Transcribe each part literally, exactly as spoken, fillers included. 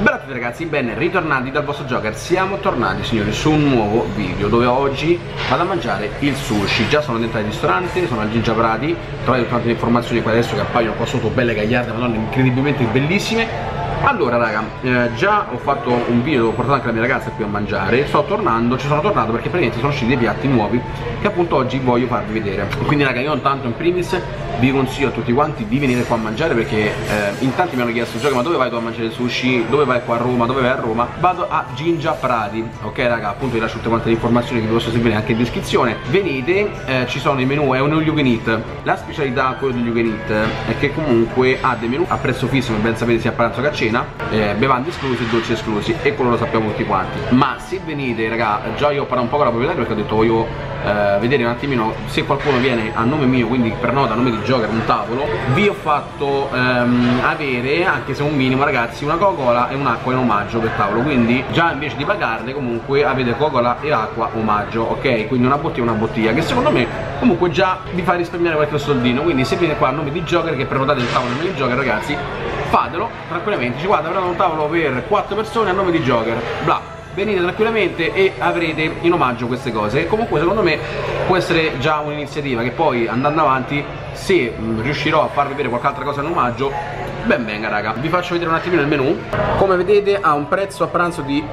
Bella a tutti ragazzi, ben ritornati dal vostro Joker. Siamo tornati signori su un nuovo video dove oggi vado a mangiare il sushi. Già sono dentro al ristorante, sono al Gingia Prati. Trovate tante informazioni qua adesso che appaiono qua sotto, belle gagliarde, madonna, incredibilmente bellissime. Allora raga, eh, già ho fatto un video, ho portato anche la mia ragazza qui a mangiare. Sto tornando, ci sono tornato perché praticamente sono usciti dei piatti nuovi che appunto oggi voglio farvi vedere. Quindi raga, io intanto in primis vi consiglio a tutti quanti di venire qua a mangiare perché eh, in tanti mi hanno chiesto: Gioca, ma dove vai tu a mangiare il sushi? Dove vai qua a Roma? Dove vai a Roma? Vado a Gingia Prati, ok raga, appunto vi lascio tutte quante le informazioni che vi posso seguire anche in descrizione. Venite, eh, ci sono i menù, è un all you can eat. La specialità quello degli all you can eat è che comunque ha dei menù a prezzo fisso, come ben sapete sia a pranzo che a cena, eh, bevande escluse, dolci esclusi, e quello lo sappiamo tutti quanti. Ma se venite raga, già io ho parlato un po' con la proprietaria perché ho detto voglio eh, vedere un attimino se qualcuno viene a nome mio, quindi prenota a nome di Joker un tavolo. Vi ho fatto ehm, avere, anche se un minimo ragazzi, una Coca-Cola e un'acqua in omaggio per tavolo, quindi già invece di pagarne comunque avete Coca-Cola e acqua omaggio, ok? Quindi una bottiglia e una bottiglia, che secondo me comunque già vi fa risparmiare qualche soldino. Quindi se venite qua a nome di Joker, che prenotate il tavolo a nome di Joker ragazzi, fatelo tranquillamente. Ci guarda, avrà un tavolo per quattro persone a nome di Joker, bla, venite tranquillamente e avrete in omaggio queste cose. E comunque secondo me può essere già un'iniziativa che poi andando avanti, se mh, riuscirò a farvi vedere qualche altra cosa in omaggio, ben venga raga. Vi faccio vedere un attimino il menù. Come vedete ha un prezzo a pranzo di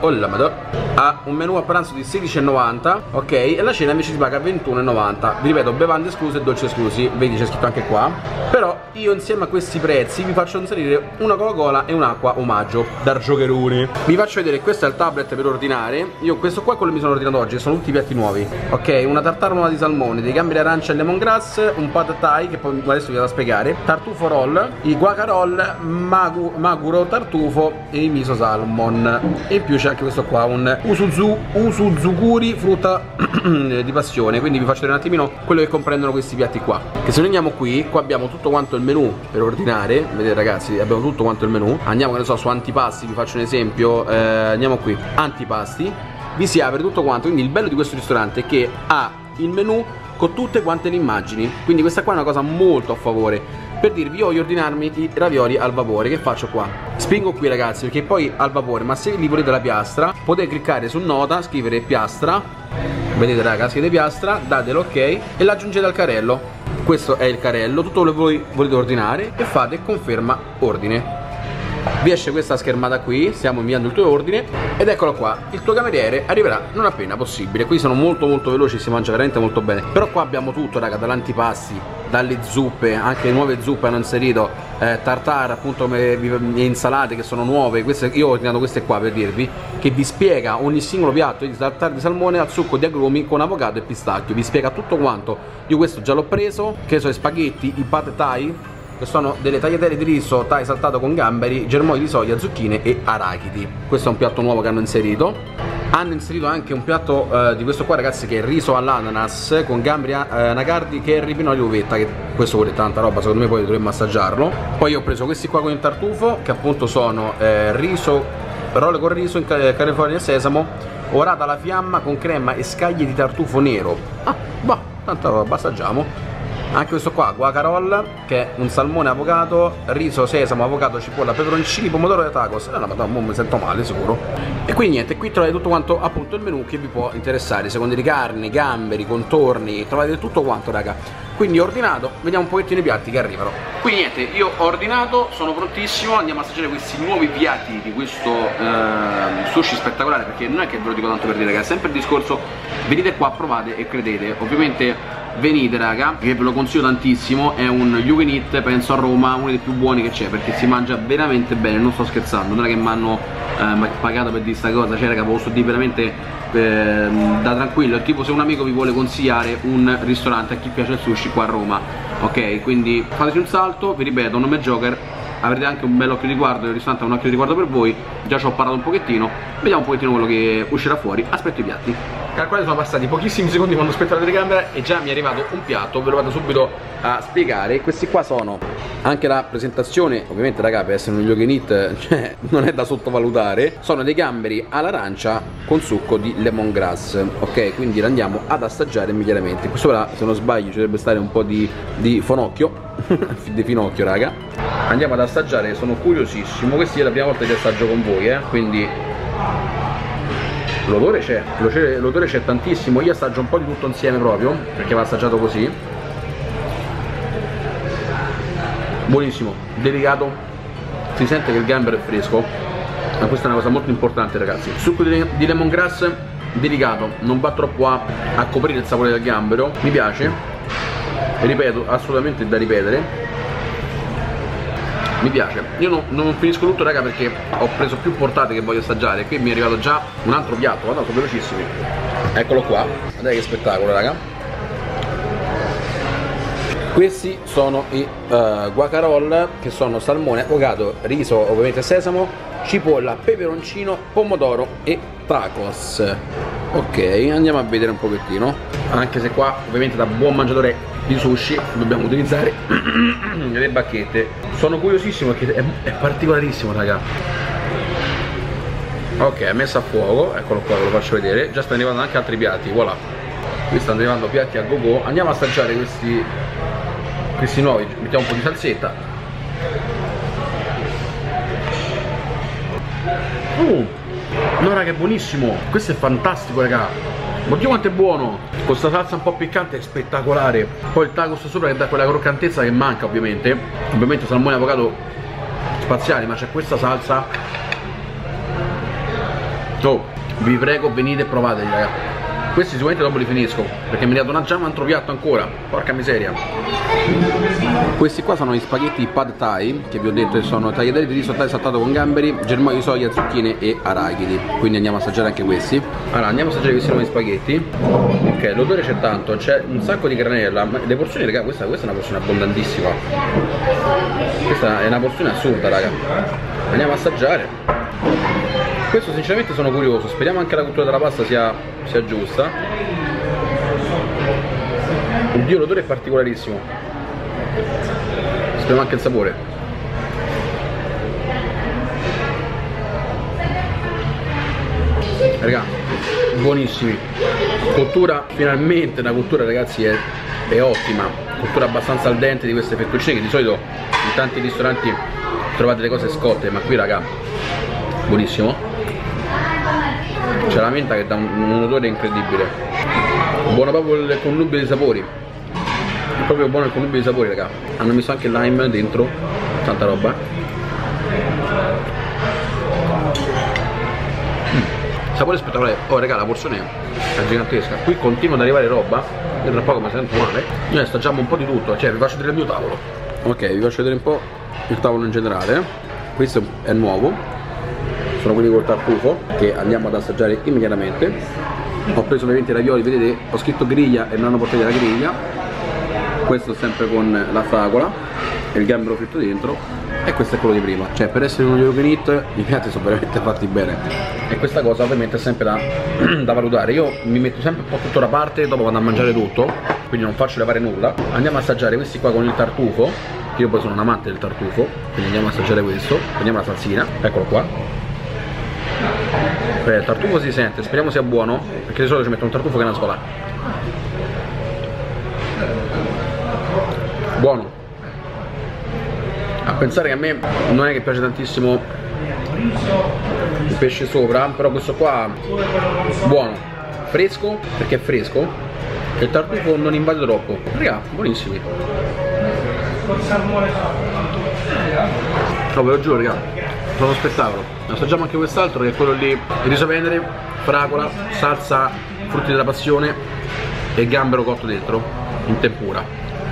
ha un menù a pranzo di sedici e novanta, ok, e la cena invece si paga ventuno e novanta. Vi ripeto, bevande escluse e dolci esclusi, vedi c'è scritto anche qua. Però io insieme a questi prezzi vi faccio inserire una Coca-Cola e un'acqua omaggio dal Giocherone. Vi faccio vedere, questo è il tablet per ordinare. Io questo qua è quello che mi sono ordinato oggi, sono tutti piatti nuovi, ok. Una tartare di salmone, dei gamberi arancia e lemongrass, un pad thai che poi adesso vi vado a spiegare, tartufo roll, i guaca roll, magu, maguro tartufo e i miso salmon. E in più c'è anche questo qua, un usuzu, usuzuguri frutta di passione. Quindi vi faccio vedere un attimino quello che comprendono questi piatti qua. Che se noi andiamo qui, qua abbiamo tutto quanto il menù per ordinare. Vedete ragazzi, abbiamo tutto quanto il menù. Andiamo, che ne so, su antipasti, vi faccio un esempio, eh, andiamo qui, antipasti, vi si apre tutto quanto. Quindi il bello di questo ristorante è che ha il menù con tutte quante le immagini, quindi questa qua è una cosa molto a favore. Per dirvi, io voglio ordinarmi i ravioli al vapore, che faccio qua? Spingo qui ragazzi, perché poi al vapore, ma se li volete la piastra, potete cliccare su nota, scrivere piastra, vedete raga, scrivete piastra, date l'ok e l'aggiungete al carrello. Questo è il carrello, tutto quello che voi volete ordinare, e fate conferma ordine. Vi esce questa schermata qui, stiamo inviando il tuo ordine, ed eccolo qua, il tuo cameriere arriverà non appena possibile. Qui sono molto molto veloci, si mangia veramente molto bene. Però qua abbiamo tutto raga, dall'antipasti, dalle zuppe, anche le nuove zuppe hanno inserito, eh, tartare appunto, come insalate che sono nuove. Queste, io ho ordinato queste qua per dirvi, che vi spiega ogni singolo piatto di tartare di salmone al succo di agrumi con avocado e pistacchio, vi spiega tutto quanto. Io questo già l'ho preso, che sono i spaghetti, i pad thai, che sono delle tagliatelle di riso thai saltato con gamberi, germogli di soia, zucchine e arachidi. Questo è un piatto nuovo che hanno inserito. Hanno inserito anche un piatto eh, di questo qua ragazzi, che è il riso all'ananas con gamberi, eh, anacardi, curry, pinoli di uvetta, che questo vuole tanta roba, secondo me poi dovremmo assaggiarlo. Poi ho preso questi qua con il tartufo, che appunto sono eh, riso, rolle con riso in California e sesamo, orata alla fiamma con crema e scaglie di tartufo nero. Ah, boh, tanta roba, assaggiamo. Anche questo qua, guacarolla, che è un salmone avocado, riso, sesamo, avocado, cipolla, peperoncini, pomodoro e tacos. Eh no, madonna, non mi sento male sicuro. E quindi niente, qui trovate tutto quanto appunto il menù che vi può interessare, secondi di carne, gamberi, contorni, trovate tutto quanto raga. Quindi ho ordinato, vediamo un pochettino i piatti che arrivano. Quindi niente, io ho ordinato, sono prontissimo, andiamo a assaggiare questi nuovi piatti di questo eh, sushi spettacolare, perché non è che ve lo dico tanto per dire ragazzi, è sempre il discorso, venite qua, provate e credete. Ovviamente venite raga, che ve lo consiglio tantissimo, è un you can eat, penso a Roma, uno dei più buoni che c'è, perché si mangia veramente bene, non sto scherzando, non è che mi hanno eh, pagato per dire sta cosa, cioè raga, posso dire veramente eh, da tranquillo. È tipo se un amico vi vuole consigliare un ristorante a chi piace il sushi qua a Roma, ok? Quindi fateci un salto, vi ripeto, nome è Joker, avrete anche un bel occhio di riguardo, il ristorante ha un occhio di riguardo per voi, già ci ho parlato un pochettino, vediamo un pochettino quello che uscirà fuori, aspetto i piatti. Calcolate, sono passati pochissimi secondi quando aspetto la telecamera e già mi è arrivato un piatto, ve lo vado subito a spiegare. Questi qua sono anche la presentazione, ovviamente raga, per essere un you can eat, cioè non è da sottovalutare. Sono dei gamberi all'arancia con succo di lemongrass, ok? Quindi li andiamo ad assaggiare immediatamente. Qui sopra, se non sbaglio, ci dovrebbe stare un po' di, di fonocchio di finocchio raga. andiamo ad assaggiare, sono curiosissimo. Questa è la prima volta che assaggio con voi, eh? Quindi l'odore c'è, l'odore c'è tantissimo. Io assaggio un po' di tutto insieme proprio, perché va assaggiato così. Buonissimo, delicato, si sente che il gambero è fresco, ma questa è una cosa molto importante, ragazzi. Succo di, di lemongrass delicato, non va troppo a, a coprire il sapore del gambero, mi piace, ripeto, assolutamente da ripetere, mi piace. Io no, non finisco tutto, raga, perché ho preso più portate che voglio assaggiare. Qui mi è arrivato già un altro piatto, guarda, sono velocissimi. Eccolo qua, guardate che spettacolo, raga. Questi sono i uh, guacarol, che sono salmone, avocado, riso, ovviamente sesamo, cipolla, peperoncino, pomodoro e tacos. Ok, andiamo a vedere un pochettino. Anche se qua, ovviamente, da buon mangiatore di sushi dobbiamo utilizzare le bacchette. Sono curiosissimo perché è, è particolarissimo, raga. Ok, messo a fuoco, eccolo qua, ve lo faccio vedere. Già stanno arrivando anche altri piatti, voilà. Qui stanno arrivando piatti a go go. Andiamo a assaggiare questi questi nuovi, mettiamo un po' di salsetta. Uh, no, raga, è buonissimo. Questo è fantastico, raga. Oddio quanto è buono. Con questa salsa un po' piccante è spettacolare. Poi il tacos sopra che dà quella croccantezza che manca, ovviamente. Ovviamente salmone e avocado spaziali, ma c'è questa salsa. Oh, vi prego, venite e provateli, raga. Questi sicuramente dopo li finisco, perché mi è dato già un altro piatto ancora. Porca miseria. Questi qua sono gli spaghetti pad thai, che vi ho detto che sono tagliatelle di riso thai saltato con gamberi, germogli di soia, zucchine e arachidi. Quindi andiamo a assaggiare anche questi. Allora, andiamo a assaggiare questi nuovi spaghetti. Ok, l'odore c'è tanto, c'è un sacco di granella. Le porzioni, raga, questa, questa è una porzione abbondantissima. Questa è una porzione assurda, raga. Andiamo a assaggiare. Questo sinceramente sono curioso, speriamo anche la cottura della pasta sia, sia giusta. Oddio, l'odore è particolarissimo. Speriamo anche il sapore. Raga, buonissimi. Cottura, finalmente una cottura, ragazzi, è, è ottima. Cottura abbastanza al dente di queste fettuccine, che di solito in tanti ristoranti trovate le cose scotte, ma qui, raga, buonissimo. C'è la menta che dà un, un odore incredibile. Buono proprio il connubio dei sapori. È proprio buono il connubio dei sapori, raga. Hanno messo anche il lime dentro. Tanta roba. mm. Sapore spettacolare. Oh, raga, la porzione è gigantesca. Qui continua ad arrivare roba. Io tra poco mi sento male. Noi assaggiamo un po' di tutto. Cioè, vi faccio vedere il mio tavolo. Ok, vi faccio vedere un po' il tavolo in generale. Questo è nuovo. Sono quelli col tartufo, che andiamo ad assaggiare immediatamente. Ho preso ovviamente i ravioli, vedete, ho scritto griglia e me l'hanno portati alla griglia. Questo sempre con la fragola e il gambero fritto dentro. E questo è quello di prima. Cioè, per essere uno European Eat, i piatti sono veramente fatti bene. E questa cosa ovviamente è sempre da, da valutare. Io mi metto sempre un po' tutto da parte, dopo vado a mangiare tutto, quindi non faccio levare nulla. Andiamo a assaggiare questi qua con il tartufo. Io poi sono un amante del tartufo, quindi andiamo a assaggiare questo. Prendiamo la salsina, eccolo qua. Il tartufo si sente, speriamo sia buono, perché di solito ci metto un tartufo che è una scola. Buono. A pensare che a me non è che piace tantissimo il pesce sopra, però questo qua buono, fresco, perché è fresco, e il tartufo non invade troppo. Raga, buonissimi. No, ve lo giuro, raga, sono spettacolo. Assaggiamo anche quest'altro, che è quello lì, il riso venere, fragola, salsa, frutti della passione e gambero cotto dentro in tempura.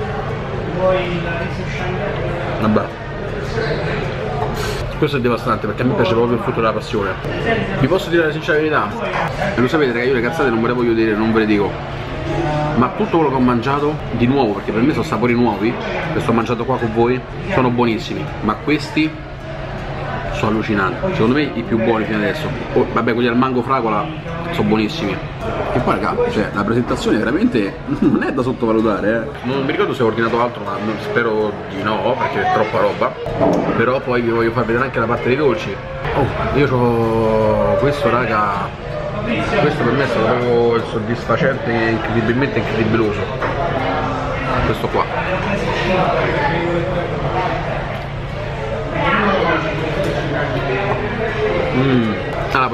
Vabbè, questo è devastante, perché a me piace proprio il frutto della passione. Vi posso dire la sincera verità, e lo sapete, ragazzi, io le cazzate non ve le voglio dire, non ve le dico, ma tutto quello che ho mangiato di nuovo, perché per me sono sapori nuovi, che sto mangiando qua con voi, sono buonissimi, ma questi sono allucinanti, secondo me i più buoni fino adesso. Oh, vabbè, quelli al mango fragola sono buonissimi. E poi, raga, cioè, la presentazione veramente non è da sottovalutare, eh. Non mi ricordo se ho ordinato altro, ma spero di no, perché è troppa roba. Però poi vi voglio far vedere anche la parte dei dolci. Oh, io ho questo, raga, questo per me è stato proprio il soddisfacente, incredibilmente incredibiloso. Questo qua.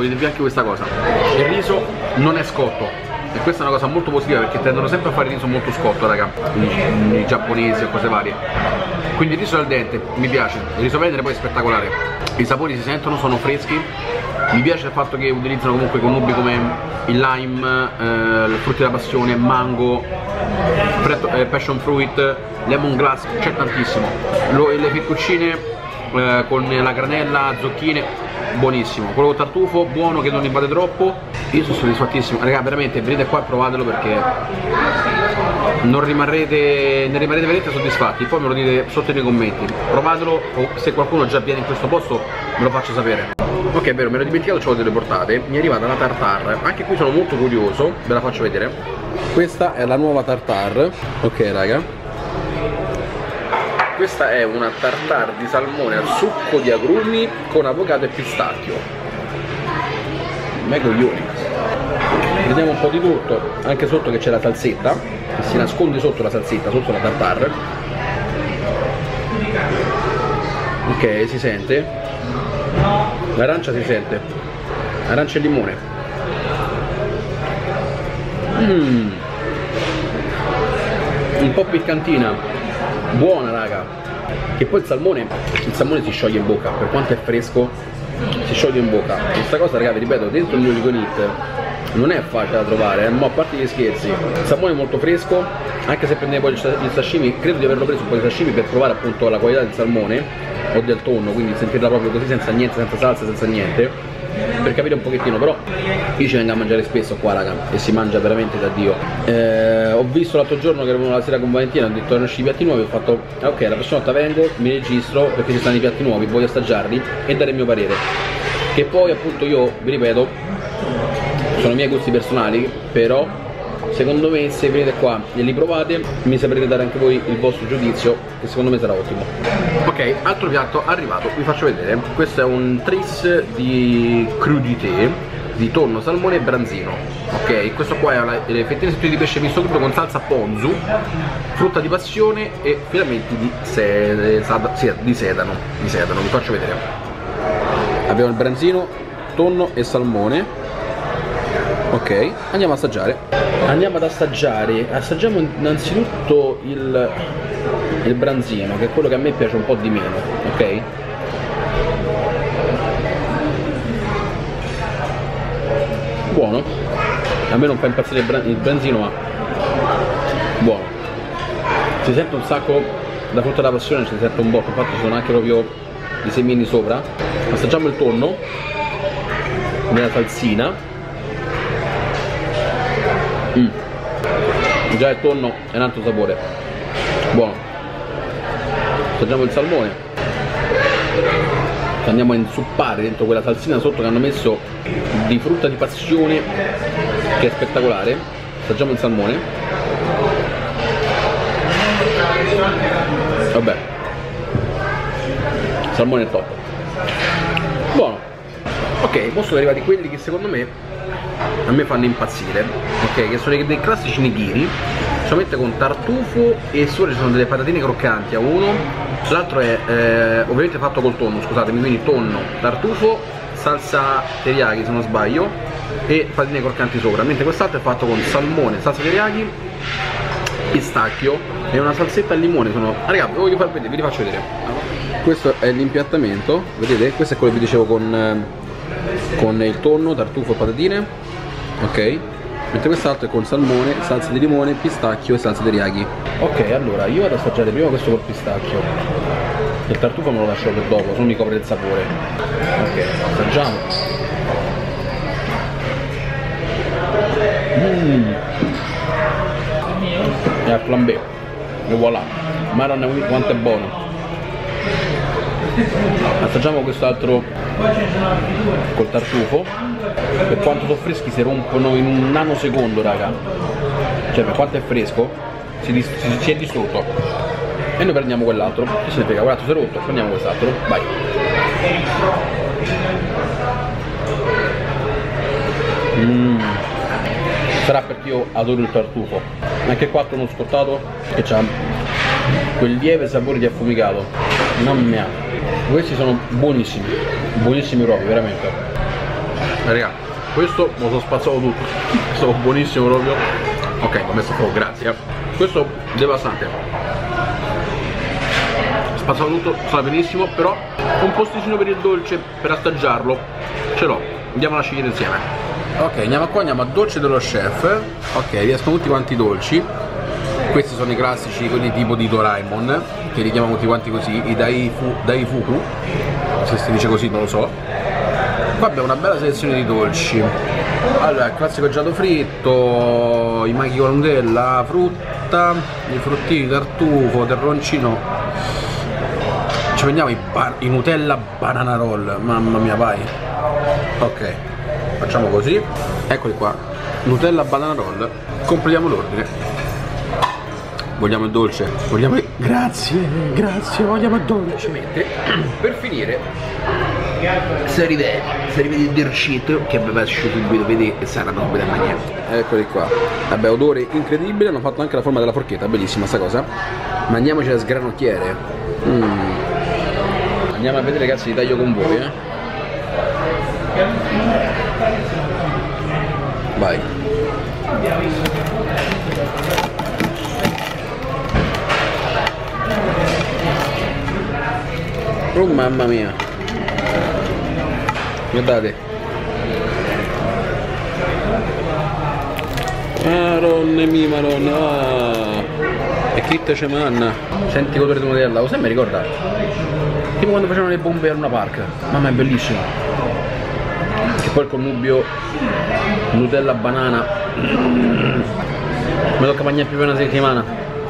voglio dirvi anche questa cosa: il riso non è scotto, e questa è una cosa molto positiva perché tendono sempre a fare il riso molto scotto, raga, i, i giapponesi o cose varie. Quindi il riso al dente mi piace, il riso venere poi è spettacolare, i sapori si sentono, sono freschi. Mi piace il fatto che utilizzano comunque connubi come il lime, eh, frutti della passione, mango, eh, passion fruit, lemongrass, c'è tantissimo. Lo, le fettuccine eh, con la granella, zucchine, buonissimo. Quello con tartufo, buono, che non invade troppo. Io sono soddisfattissimo, raga, veramente venite qua e provatelo perché non rimarrete, ne rimarrete veramente soddisfatti. Poi me lo dite sotto nei commenti, provatelo, o se qualcuno già viene in questo posto me lo faccio sapere. Ok, è vero, me l'ho dimenticato, ce l'ho delle portate. Mi è arrivata la tartare, anche qui sono molto curioso, ve la faccio vedere. Questa è la nuova tartare. Ok raga, questa è una tartare di salmone al succo di agrumi con avocado e pistacchio. Mega coglioni. Vediamo un po' di tutto, anche sotto che c'è la salsetta, che si nasconde sotto la salsetta, sotto la tartare. Ok, si sente. L'arancia si sente, arancia e limone. Mm. Un po' piccantina, buona raga. Che poi il salmone, il salmone si scioglie in bocca, per quanto è fresco si scioglie in bocca. Questa cosa raga, vi ripeto, dentro il mio Liconit non è facile da trovare, eh? Ma a parte gli scherzi, il salmone è molto fresco, anche se prendevo il sashimi, credo di averlo preso un po' di sashimi per provare appunto la qualità del salmone o del tonno, quindi sentirla proprio così senza niente, senza salsa, senza niente, per capire un pochettino. Però io ci vengo a mangiare spesso qua raga, e si mangia veramente da Dio. Eh, ho visto l'altro giorno che ero la sera con Valentina, ho detto erano usciti i piatti nuovi, ho fatto ok, la prossima volta vengo, mi registro perché ci stanno i piatti nuovi, voglio assaggiarli e dare il mio parere, che poi appunto io vi ripeto sono i miei gusti personali, però secondo me se venite qua e li provate mi saprete dare anche voi il vostro giudizio, che secondo me sarà ottimo. Ok, altro piatto arrivato, vi faccio vedere. Questo è un tris di crudité di tonno, salmone e branzino. Ok, questo qua è le fettine sottili di pesce misto crudo con salsa ponzu, frutta di passione e filamenti di, se, sì, di sedano. Di sedano, vi faccio vedere. Abbiamo il branzino, tonno e salmone. Ok, andiamo a assaggiare. Andiamo ad assaggiare. Assaggiamo innanzitutto il, il branzino, che è quello che a me piace un po' di meno, ok? Buono. A me non fa impazzire il, bran il branzino, ma buono. Si sente un sacco la frutta della passione, si sente un botto, infatti ci sono anche proprio i semini sopra. Assaggiamo il tonno nella salsina. Mm. Già il tonno è un altro sapore, buono. Assaggiamo il salmone, andiamo a inzuppare dentro quella salsina sotto che hanno messo di frutta di passione, che è spettacolare. Assaggiamo il salmone. Vabbè, il salmone è top, buono. Ok, poi sono arrivati quelli che secondo me a me fanno impazzire, ok, che sono dei classici nigiri, solamente con tartufo e sopra ci sono delle patatine croccanti a uno, l'altro è eh, ovviamente fatto col tonno, scusatemi, quindi tonno, tartufo, salsa teriyaki se non sbaglio e patatine croccanti sopra, mentre quest'altro è fatto con salmone, salsa teriyaki, pistacchio e una salsetta al limone. Sono, ragazzi, vi voglio far vedere, vi faccio vedere. Questo è l'impiattamento, vedete? Questo è quello che vi dicevo con, con il tonno, tartufo e patatine, ok? Mentre quest'altro è con salmone, salsa di limone, pistacchio e salsa teriyaki. Ok, allora io vado ad assaggiare prima questo col pistacchio. Il tartufo me lo lascio per dopo, se non mi copre il sapore. Ok, assaggiamo. Mmm. È al flambé. E voilà. Madonna quanto è buono. Assaggiamo quest'altro col tartufo. Per quanto sono freschi si rompono in un nanosecondo, raga. Cioè per quanto è fresco si, si, si è distrutto. E noi prendiamo quell'altro. Che se ne frega, quell'altro si è rotto, prendiamo quest'altro. Vai. Mm. Sarà perché io adoro il tartufo. Anche qua c'è uno scottato che ha quel lieve sapore di affumicato. Mamma mia. Questi sono buonissimi, buonissimi proprio, veramente. Raga, questo me lo sono spazzato tutto. È stato buonissimo proprio. Ok, l'ho messo a fuoco, grazie. Eh. Questo devastante. Spazzato tutto, sta benissimo, però un posticino per il dolce, per assaggiarlo, ce l'ho. Andiamo a scegliere insieme. Ok, andiamo qua, andiamo a dolce dello chef. Ok, riescono tutti quanti i dolci. Questi sono i classici, quelli tipo di Doraemon, che li chiamano tutti quanti così, i Daifu, Daifuku, se si dice così non lo so. Qua abbiamo una bella selezione di dolci. Allora, il classico gelato fritto, i maghi con Nutella, frutta, i fruttini, tartufo, terroncino. Ci prendiamo i, i Nutella banana roll, mamma mia, vai. Ok, facciamo così. Eccoli qua, Nutella banana roll. Completiamo l'ordine. Vogliamo il dolce? Vogliamo il... Grazie, grazie, vogliamo il dolce. Per finire, se rivede, se rivede il dolcetto che aveva subito, vedi che sarà una bella maniera. Eccoli qua. Vabbè, odore incredibile, hanno fatto anche la forma della forchetta, bellissima sta cosa. Mandiamoci a sgranocchiere. Mm. Andiamo a vedere, ragazzi, li taglio con voi, eh. Vai. Oh mamma mia. Guardate. Maronne mia, maronna. Ah. E chi te ce manna? Senti l'odore di Nutella, cosa mi ricorda? Tipo quando facevano le bombe a Luna Park. Mamma, è bellissimo. E poi il connubio Nutella banana. Mi tocca mangiare più per una settimana.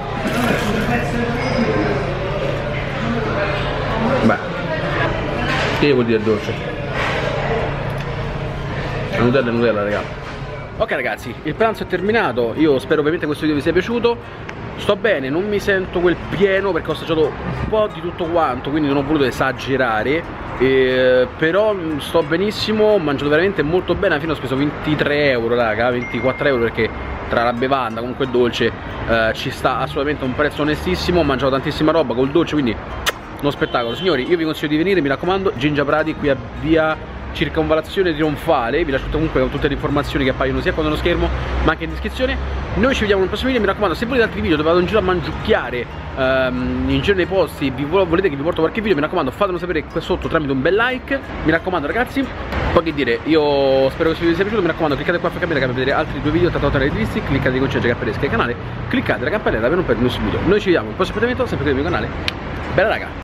Beh, che vuol dire dolce? La Nutella è Nutella, raga. Ok ragazzi, il pranzo è terminato. Io spero ovviamente questo video vi sia piaciuto. Sto bene, non mi sento quel pieno perché ho assaggiato un po' di tutto quanto, quindi non ho voluto esagerare, eh, però sto benissimo, ho mangiato veramente molto bene. Alla fine ho speso ventitré euro, raga, ventiquattro euro, perché tra la bevanda, comunque il dolce, eh, ci sta assolutamente un prezzo onestissimo. Ho mangiato tantissima roba col dolce, quindi uno spettacolo. Signori, io vi consiglio di venire, mi raccomando, Ginger Prati, qui a via Circonvallazione Trionfale. Vi lascio comunque con tutte le informazioni che appaiono sia qua nello schermo ma anche in descrizione. Noi ci vediamo nel prossimo video, mi raccomando, se volete altri video dove vado in giro a mangiucchiare um, in giro nei posti, vi volete che vi porto qualche video, mi raccomando fatemelo sapere qua sotto tramite un bel like. Mi raccomando ragazzi, poi che dire, io spero che questo video vi sia piaciuto, mi raccomando cliccate qua a camera per vedere altri due video trattati dai registi, cliccate con concetta che apparesca il canale, cliccate la campanella per non perdere nessun video. Noi ci vediamo nel prossimo appuntamento sempre qui nel mio canale. Bella raga!